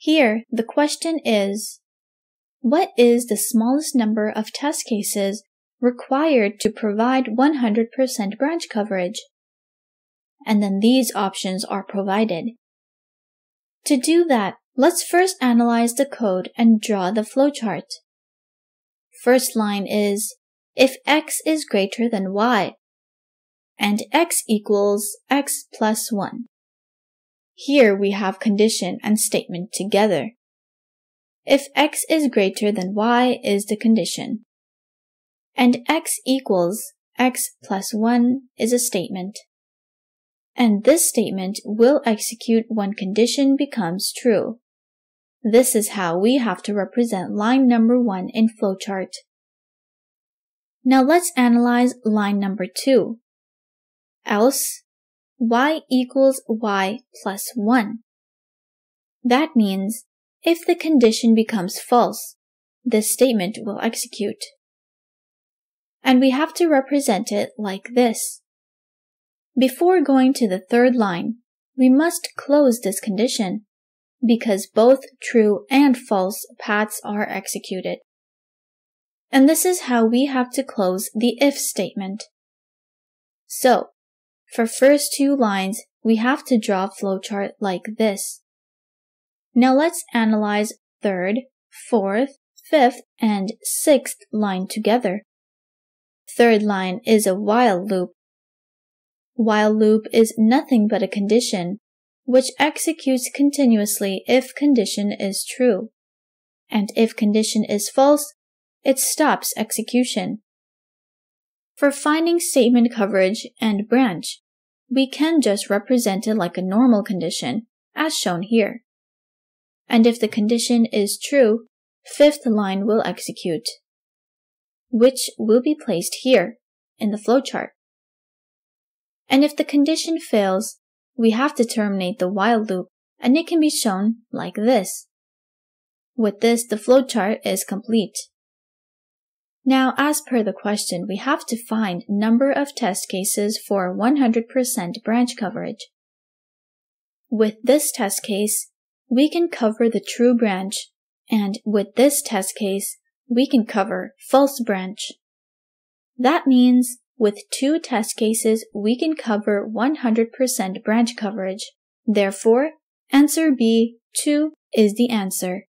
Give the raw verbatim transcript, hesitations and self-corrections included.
Here, the question is, what is the smallest number of test cases required to provide one hundred percent branch coverage? And then these options are provided. To do that, let's first analyze the code and draw the flowchart. First line is, if x is greater than y, and x equals x plus one. Here we have condition and statement together. If x is greater than y is the condition, and x equals x plus one is a statement. And this statement will execute when condition becomes true. This is how we have to represent line number one in flowchart. Now let's analyze line number two. Else, y equals y plus one. That means if the condition becomes false, this statement will execute. And we have to represent it like this. Before going to the third line, we must close this condition, because both true and false paths are executed. And this is how we have to close the if statement. So, for first two lines, we have to draw a flowchart like this. Now let's analyze third, fourth, fifth, and sixth line together. Third line is a while loop. While loop is nothing but a condition, which executes continuously if condition is true. And if condition is false, it stops execution. For finding statement coverage and branch, we can just represent it like a normal condition, as shown here. And if the condition is true, fifth line will execute, which will be placed here in the flowchart. And if the condition fails, we have to terminate the while loop, and it can be shown like this. With this, the flowchart is complete. Now, as per the question, we have to find number of test cases for one hundred percent branch coverage. With this test case, we can cover the true branch, and with this test case, we can cover false branch. That means with two test cases, we can cover one hundred percent branch coverage. Therefore, answer B, two, is the answer.